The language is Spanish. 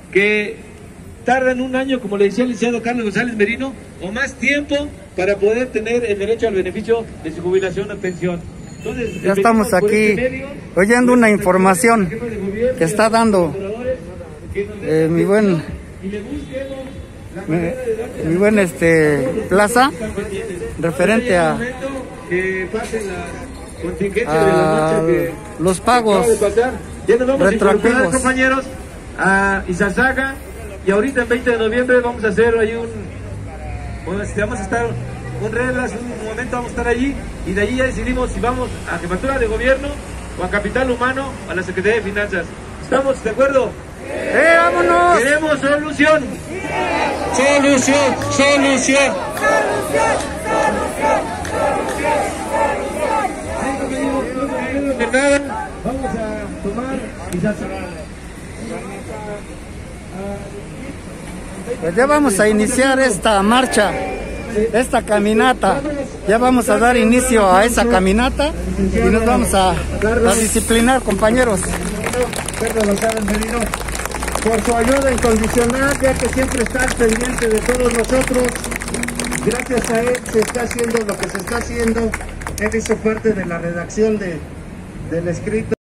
que tardan un año, como le decía el licenciado Carlos González Merino, o más tiempo para poder tener el derecho al beneficio de su jubilación o pensión. Entonces, ya estamos aquí oyendo una información que está dando mi buen Plaza, referente a los pagos retroactivos, compañeros, a Izazaga, y ahorita el 20 de noviembre vamos a hacer ahí vamos a estar con reglas, un momento vamos a estar allí, y de allí ya decidimos si vamos a Jefatura de Gobierno o a Capital Humano o a la Secretaría de Finanzas. ¿Estamos de acuerdo? ¡Vámonos! ¡Queremos solución! ¡Solución! ¡Solución! De nada, vamos a tomar Pues ya vamos a iniciar esta marcha, esta caminata. Ya vamos a dar inicio a esa caminata y nos vamos a disciplinar, compañeros. Pedro González Merino, por su ayuda incondicional, ya que siempre está al pendiente de todos nosotros. Gracias a él se está haciendo lo que se está haciendo. Él hizo parte de la redacción del escrito.